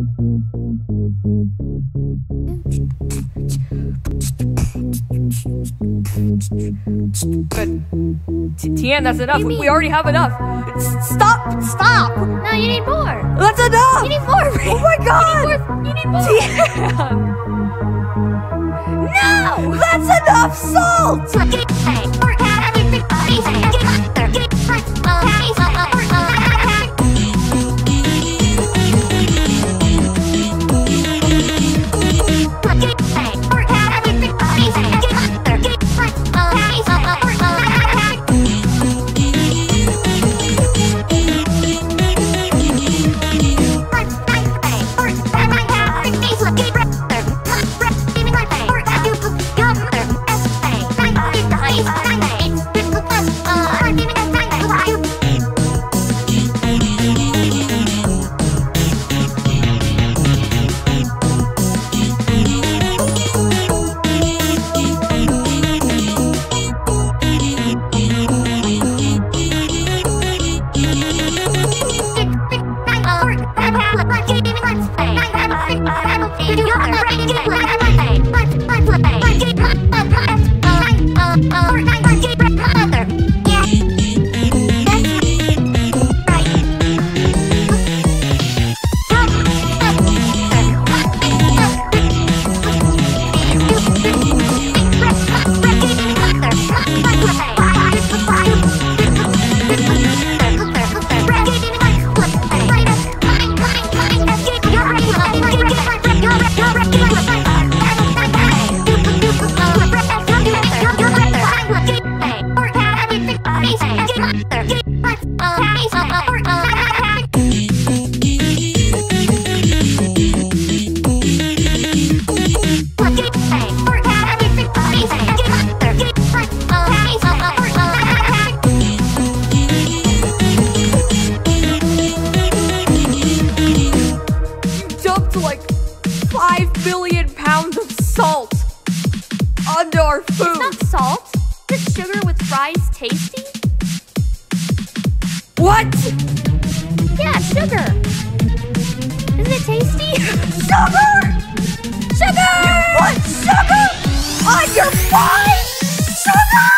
But Tian, that's enough. We already have enough. Stop! Stop! No, you need more. That's enough! You need more. Oh my god! You need more. Tian! No! That's enough salt! Like 5 billion pounds of salt onto our food. It's not salt. It's sugar with fries tasty. What? Yeah, sugar. Isn't it tasty? Sugar! Sugar! You put sugar on your fries? Sugar!